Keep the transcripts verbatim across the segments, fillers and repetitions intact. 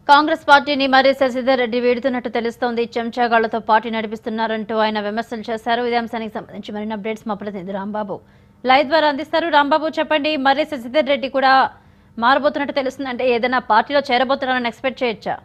కాంగ్రెస్ పార్టీని మరి శశిధర్ రెడ్డి వీడుతున్నట్టు తెలుస్తోంది. చెంచాగాళ్లతో పార్టీ నడిపిస్తున్నారంటూ ఆయన విమర్శలు చేశారు. ఇదే అంశానికి సంబంధించి మరిన్ని అప్డేట్స్ మా ప్రతినిధి రాంబాబు లైవ్ ద్వారా అందిస్తారు. రాంబాబు, చెప్పండి, మరి శశిధర్ రెడ్డి కూడా మారబోతున్నట్టు తెలుస్తుంది. అంటే ఏదైనా పార్టీలో చేరబోతున్నారని ఎక్స్పెక్ట్ చేయొచ్చా?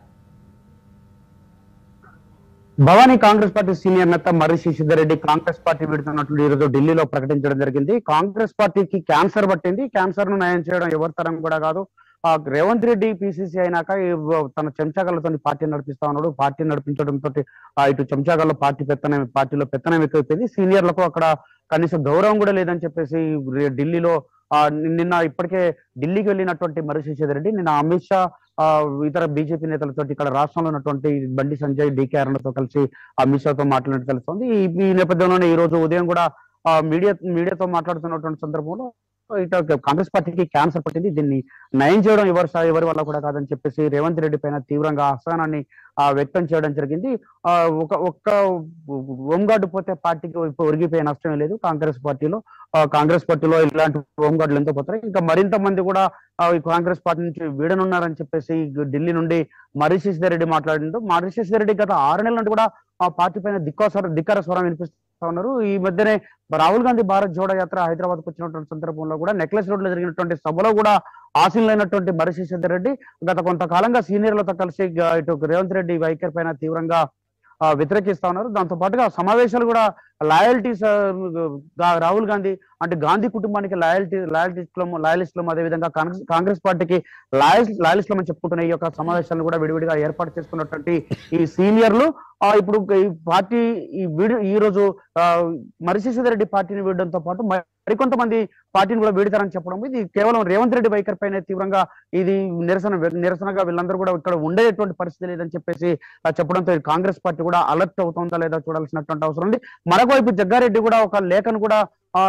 భవానీ, కాంగ్రెస్ పార్టీ సీనియర్ నేత మర్రి శశిధర్ రెడ్డి కాంగ్రెస్ పార్టీ విడుతున్నట్లు ఈ రోజు ఢిల్లీలో ప్రకటించడం జరిగింది. కాంగ్రెస్ పార్టీకి క్యాన్సర్ పట్టింది. క్యాన్సర్ ను నయం చేయడం ఎవరి తరం కూడా కాదు. ఆ రేవంత్ రెడ్డి పిసిసి అయినాక తన చెంచాగలతో పార్టీ నడిపిస్తా ఉన్నాడు. పార్టీ నడిపించడంతో ఇటు చెంచాగల్లో పార్టీ పెత్తనం పార్టీలో పెత్తనం ఎక్కువైపోయింది. సీనియర్లకు అక్కడ కనీసం గౌరవం కూడా లేదని చెప్పేసి ఢిల్లీలో ఆ నిన్న ఇప్పటికే ఢిల్లీకి వెళ్ళినటువంటి మర్రి శశిధర్ రెడ్డి నిన్న అమిత్ షా ఆ ఇతర బీజేపీ నేతలతో ఇక్కడ రాష్ట్రంలో ఉన్నటువంటి బండి సంజయ్, డికే అరుణతో కలిసి అమిత్ షాతో మాట్లాడినట్టు తెలుస్తోంది. ఈ నేపథ్యంలోనే ఈ రోజు ఉదయం కూడా ఆ మీడియా మీడియాతో మాట్లాడుతున్నటువంటి సందర్భంలో ఇట కాంగ్రెస్ పార్టీకి క్యాన్సర్ పట్టింది, దీన్ని నయం చేయడం ఎవరి ఎవరి వల్ల కూడా కాదని చెప్పేసి రేవంత్ రెడ్డి పైన తీవ్రంగా అసహనాన్ని ఆ వ్యక్తం చేయడం జరిగింది. ఆ ఒక ఒక్క హోంగార్డు పోతే పార్టీకి ఒరిగిపోయే నష్టమే లేదు. కాంగ్రెస్ పార్టీలో కాంగ్రెస్ పార్టీలో ఇలాంటి హోంగార్డులు ఎంతో పోతారు. ఇంకా మరింత మంది కూడా కాంగ్రెస్ పార్టీ నుంచి వీడనున్నారని చెప్పేసి ఢిల్లీ నుండి మర్రి శశిధర్ రెడ్డి మాట్లాడిండు. మర్రి శశిధర్ రెడ్డి గత ఆరు నెలల నుండి కూడా ఆ పార్టీ పైన ధిక్కార ధిక్కార స్వరం వినిపిస్తూ ఉన్నారు. ఈ మధ్యనే రాహుల్ గాంధీ భారత్ జోడో యాత్ర హైదరాబాద్ కు వచ్చినటువంటి సందర్భంలో కూడా నెక్లెస్ రోడ్ లో జరిగినటువంటి సభలో కూడా ఆశీనులైనటువంటి మర్రి శశిధర్ రెడ్డి గత కొంతకాలంగా సీనియర్లతో కలిసి ఇటు రేవంత్ రెడ్డి వైఖరి పైన తీవ్రంగా వ్యతిరేకిస్తా ఉన్నారు. దాంతో పాటుగా సమావేశాలు కూడా లాయల్టీస్ రాహుల్ గాంధీ అంటే గాంధీ కుటుంబానికి లాయల్టీ లాయల్టీస్లం లాయలిస్టులం అదేవిధంగా కాంగ్రెస్ కాంగ్రెస్ పార్టీకి లాయల్ లాయలిస్టులం అని చెప్పుకుంటున్న ఈ యొక్క సమావేశాలను కూడా విడివిడిగా ఏర్పాటు చేసుకున్నటువంటి ఈ సీనియర్లు ఆ ఇప్పుడు ఈ పార్టీ ఈ వీడి ఈ రోజు ఆ మర్రి శశిధర్ రెడ్డి పార్టీని వీడడంతో పాటు మరికొంతమంది పార్టీని కూడా వీడతారని చెప్పడం ఇది కేవలం రేవంత్ రెడ్డి వైఖరి పైన తీవ్రంగా ఇది నిరసన నిరసనగా వీళ్ళందరూ కూడా ఇక్కడ ఉండేటువంటి పరిస్థితి లేదని చెప్పేసి చెప్పడంతో కాంగ్రెస్ పార్టీ కూడా అలర్ట్ అవుతుందా లేదా చూడాల్సినటువంటి అవసరం ఉంది. మరొకవైపు జగ్గారెడ్డి కూడా ఒక లేఖను కూడా ఆ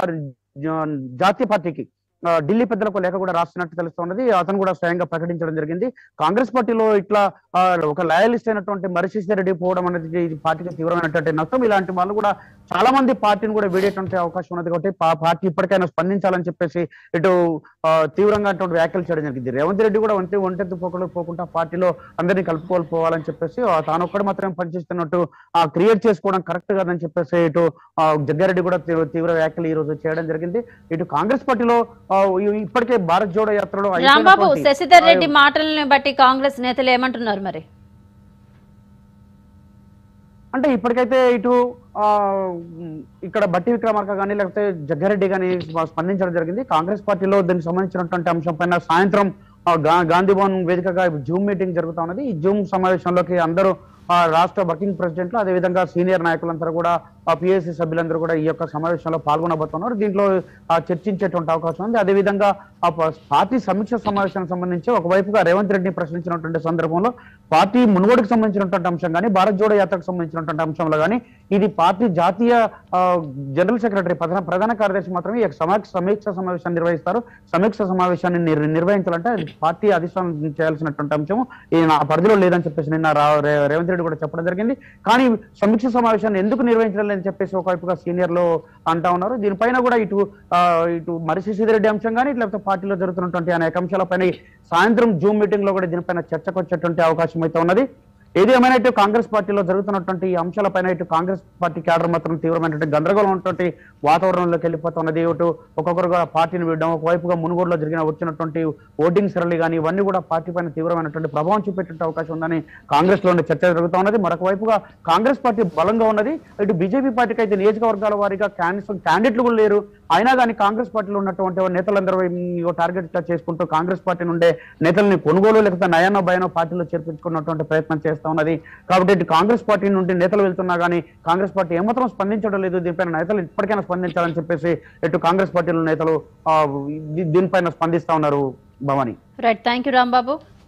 జాతీయ పార్టీకి ఢిల్లీ పెద్దలకు లేఖ కూడా రాస్తున్నట్టు తెలుస్తున్నది. అతను కూడా స్వయంగా ప్రకటించడం జరిగింది. కాంగ్రెస్ పార్టీలో ఇట్లా ఒక లయలిస్ట్ అయినటువంటి మర్రి శశిధర్ రెడ్డి పోవడం అనేది పార్టీకి తీవ్రమైనటువంటి నష్టం. ఇలాంటి వాళ్ళు కూడా చాలా మంది పార్టీని కూడా వీడేటువంటి అవకాశం ఉన్నది కాబట్టి పార్టీ ఇప్పటికైనా స్పందించాలని చెప్పేసి ఇటు తీవ్రంగా వ్యాఖ్యలు చేయడం జరిగింది. రేవంత్ రెడ్డి కూడా ఒంటి ఒంటెత్తు పోకలు పోకుండా పార్టీలో అందరినీ కలుపుకోవాలని చెప్పేసి తాను ఒక్కడు మాత్రమే పనిచేస్తున్నట్టు ఆ క్రియేట్ చేసుకోవడం కరెక్ట్ కాదని చెప్పేసి ఇటు జగ్గారెడ్డి కూడా తీవ్ర వ్యాఖ్యలు ఈ రోజు చేయడం జరిగింది. ఇటు కాంగ్రెస్ పార్టీలో ఇప్పటికే భారత్ జోడో యాత్రలో రాంబాబు, శశిధర్ రెడ్డి మాటలను బట్టి కాంగ్రెస్ నేతలు ఏమంటున్నారు మరి? అంటే ఇప్పటికైతే ఇటు ఆ ఇక్కడ బట్టి విక్రమార్క కానీ లేకపోతే జగ్గారెడ్డి కానీ స్పందించడం జరిగింది. కాంగ్రెస్ పార్టీలో దీనికి సంబంధించినటువంటి అంశం పైన సాయంత్రం గాంధీ భవన్ వేదికగా జూమ్ మీటింగ్ జరుగుతా ఉన్నది. ఈ జూమ్ సమావేశంలోకి అందరూ రాష్ట్ర వర్కింగ్ ప్రెసిడెంట్లు అదేవిధంగా సీనియర్ నాయకులందరూ కూడా పిఎస్సి సభ్యులందరూ కూడా ఈ యొక్క సమావేశంలో పాల్గొనబోతున్నారు. దీంట్లో చర్చించేటువంటి అవకాశం ఉంది. అదేవిధంగా పార్టీ సమీక్ష సమావేశానికి సంబంధించి ఒకవైపుగా రేవంత్ రెడ్డిని ప్రశ్నించినటువంటి సందర్భంలో పార్టీ మునుగోడుకు సంబంధించినటువంటి అంశం కానీ భారత్ జోడో యాత్రకు సంబంధించినటువంటి అంశంలో కానీ ఇది పార్టీ జాతీయ జనరల్ సెక్రటరీ ప్రధాన ప్రధాన కార్యదర్శి మాత్రమే ఈ సమీక్ష సమావేశాన్ని నిర్వహిస్తారు. సమీక్ష సమావేశాన్ని నిర్వహించాలంటే పార్టీ అధిష్టానం చేయాల్సినటువంటి అంశం ఇది నా పరిధిలో లేదని చెప్పేసి నిన్న రేవంత్ రెడ్డి కూడా చెప్పడం జరిగింది. కానీ సమీక్ష సమావేశాన్ని ఎందుకు నిర్వహించడం లేదని చెప్పేసి ఒకవైపుగా సీనియర్లు అంటా ఉన్నారు. దీనిపైన కూడా ఇటు ఇటు మర్రి శశిధర్ రెడ్డి అంశం కానీ లేకపోతే పార్టీలో జరుగుతున్నటువంటి అనేక అంశాలపైన సాయంత్రం జూమ్ మీటింగ్ లో కూడా దీనిపైన చర్చకు వచ్చేటువంటి అవకాశం అయితే ఉన్నది. ఏది ఏమైనా ఇటు కాంగ్రెస్ పార్టీలో జరుగుతున్నటువంటి ఈ అంశాలపైన ఇటు కాంగ్రెస్ పార్టీ క్యాడర్ మాత్రం తీవ్రమైనటువంటి గందరగోళం ఉన్నటువంటి వాతావరణంలోకి వెళ్ళిపోతున్నది. ఇటు ఒక్కొక్కరుగా పార్టీని వీడడం ఒకవైపుగా మునుగోడులో జరిగిన వచ్చినటువంటి ఓటింగ్ సరళి కానీ ఇవన్నీ కూడా పార్టీ పైన తీవ్రమైనటువంటి ప్రభావం చూపేటువంటి అవకాశం ఉందని కాంగ్రెస్ లోనే చర్చ జరుగుతూ ఉన్నది. మరొక వైపుగా కాంగ్రెస్ పార్టీ బలంగా ఉన్నది. ఇటు బీజేపీ పార్టీకి అయితే నియోజకవర్గాల వారీగా క్యాండిడేట్లు కూడా లేరు. అయినా కానీ కాంగ్రెస్ పార్టీలో ఉన్నటువంటి నేతలందరూ టార్గెట్ గా చేసుకుంటూ కాంగ్రెస్ పార్టీ నుండే నేతల్ని కొనుగోలు లేకపోతే నయానో భయానో పార్టీలో చేర్పించుకున్నటువంటి ప్రయత్నం చేస్తారు ఉన్నది. కాబట్టి ఇటు కాంగ్రెస్ పార్టీ నుండి నేతలు వెళ్తున్నా కానీ కాంగ్రెస్ పార్టీ ఏమాత్రం స్పందించడం లేదు. దీనిపైన నేతలు ఇప్పటికైనా స్పందించాలని చెప్పేసి ఇటు కాంగ్రెస్ పార్టీలో నేతలు దీనిపైన స్పందిస్తా ఉన్నారు. Bhavani, right, thank you Rambabu.